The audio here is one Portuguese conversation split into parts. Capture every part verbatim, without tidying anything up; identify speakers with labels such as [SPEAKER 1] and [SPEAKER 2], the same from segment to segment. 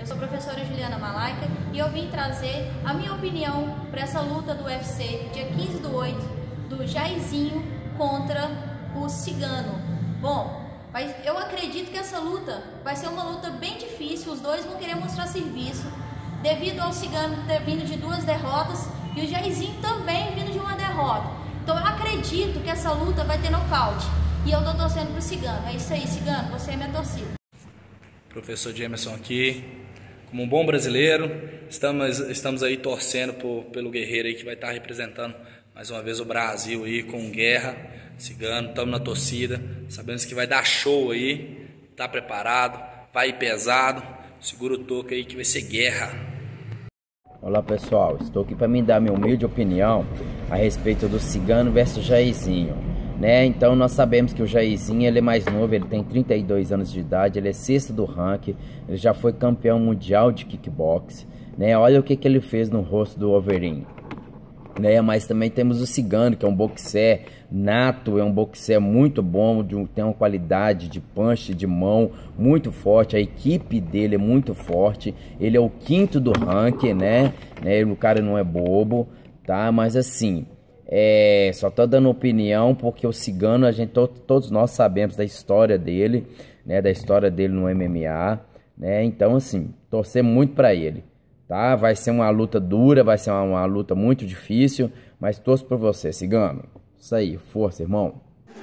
[SPEAKER 1] Eu sou a professora Juliana Malaika e eu vim trazer a minha opinião para essa luta do U F C, dia quinze do oito, do Jairzinho contra o Cigano. Bom, mas eu acredito que essa luta vai ser uma luta bem difícil, os dois vão querer mostrar serviço, devido ao Cigano ter vindo de duas derrotas e o Jairzinho também vindo de uma derrota. Então eu acredito que essa luta vai ter nocaute e eu tô torcendo pro Cigano. É isso aí, Cigano, você é minha torcida.
[SPEAKER 2] Professor Jamerson aqui. Como um bom brasileiro, estamos, estamos aí torcendo por, pelo guerreiro aí que vai estar representando mais uma vez o Brasil aí com Guerra, Cigano, estamos na torcida, sabemos que vai dar show aí, tá preparado, vai ir pesado, segura o toque aí que vai ser guerra.
[SPEAKER 3] Olá pessoal, estou aqui para me dar minha humilde opinião a respeito do Cigano versus Jairzinho. Né? Então nós sabemos que o Jairzinho ele é mais novo, ele tem trinta e dois anos de idade, ele é sexto do ranking, ele já foi campeão mundial de kickbox, né? Olha o que, que ele fez no rosto do Overeem, né? Mas também temos o Cigano, que é um boxer nato, é um boxer muito bom, de, tem uma qualidade de punch, de mão muito forte, a equipe dele é muito forte, ele é o quinto do ranking, né? né? O cara não é bobo, tá? Mas assim... É, só tô dando opinião porque o Cigano, a gente, to, todos nós sabemos da história dele, né, da história dele no M M A, né, então assim, torcer muito pra ele, tá, vai ser uma luta dura, vai ser uma, uma luta muito difícil, mas torço por você, Cigano, isso aí, força, irmão.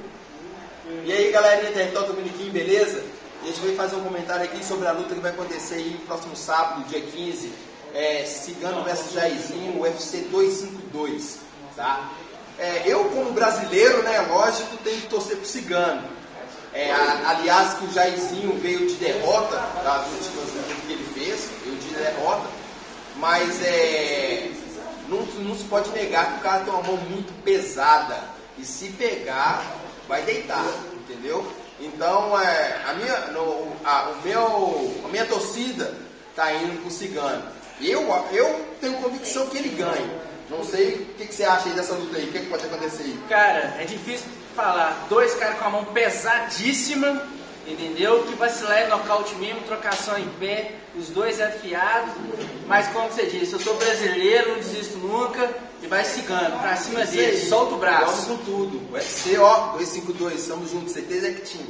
[SPEAKER 4] E aí galerinha, Território Tupiniquim, beleza? E a gente veio fazer um comentário aqui sobre a luta que vai acontecer aí no próximo sábado, dia quinze, é, Cigano versus Jairzinho, U F C duzentos e cinquenta e dois. Tá? É, eu como brasileiro, né, lógico, tenho que torcer pro Cigano. É, a, aliás, que o Jairzinho veio de derrota das últimas lutas que ele fez, veio de derrota, mas é, não, não se pode negar que o cara tem uma mão muito pesada e se pegar, vai deitar, entendeu? Então, é, a, minha, no, a, o meu, a minha torcida tá indo pro Cigano. Eu, eu tenho convicção que ele ganha. Não sei o que, que você acha aí dessa luta aí, o que, que pode acontecer aí?
[SPEAKER 5] Cara, é difícil falar. Dois caras com a mão pesadíssima, entendeu? Que vacilar é nocaute mesmo, trocação em pé, os dois afiados. Mas como você disse, eu sou brasileiro, não desisto nunca e vai Cigano, pra cima dele, solta o braço.
[SPEAKER 4] Vamos com tudo. U F C, ó, duzentos e cinquenta e dois, estamos juntos, certeza é que tinha.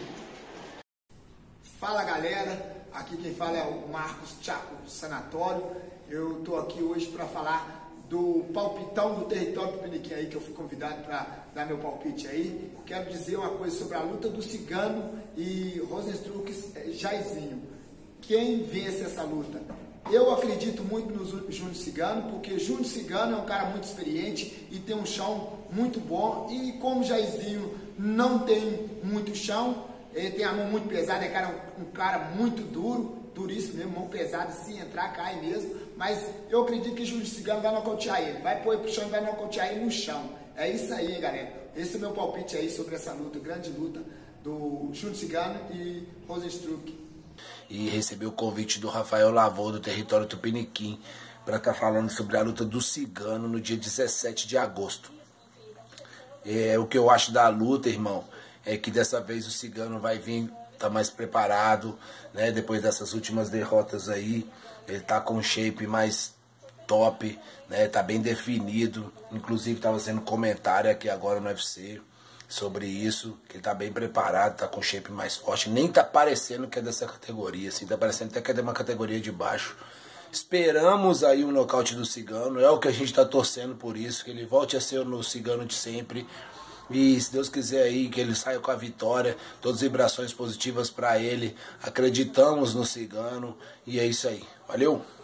[SPEAKER 6] Fala galera, aqui quem fala é o Marcos Chaco Sanatório. Eu tô aqui hoje para falar do palpitão do Território Tupiniquim aí, que eu fui convidado para dar meu palpite aí. Quero dizer uma coisa sobre a luta do Cigano e Rozenstruik Jairzinho. Quem vence essa luta? Eu acredito muito no Júnior Cigano, porque Júnior Cigano é um cara muito experiente e tem um chão muito bom. E como Jairzinho não tem muito chão, ele tem a mão muito pesada, é cara, um cara muito duro, duríssimo mesmo, mão pesada, se entrar, cai mesmo. Mas eu acredito que o Júnior Cigano vai nocautear ele. Vai pôr ele pro chão e vai nocautear ele no chão. É isso aí, galera. Esse é o meu palpite aí sobre essa luta, grande luta do Júnior Cigano e Rozenstruik.
[SPEAKER 7] E recebi o convite do Rafael Lavô, do Território Tupiniquim, para estar tá falando sobre a luta do Cigano no dia dezessete de agosto. É, o que eu acho da luta, irmão, é que dessa vez o Cigano vai vir, tá mais preparado, né? Depois dessas últimas derrotas aí, ele tá com um shape mais top, né? Tá bem definido. Inclusive tava sendo comentário aqui agora no U F C sobre isso, que ele tá bem preparado, tá com um shape mais forte. Nem tá parecendo que é dessa categoria, assim, tá parecendo até que é de uma categoria de baixo. Esperamos aí o nocaute do Cigano, é o que a gente tá torcendo por isso, que ele volte a ser o Cigano de sempre. E se Deus quiser aí que ele saia com a vitória, todas as vibrações positivas para ele. Acreditamos no Cigano e é isso aí. Valeu!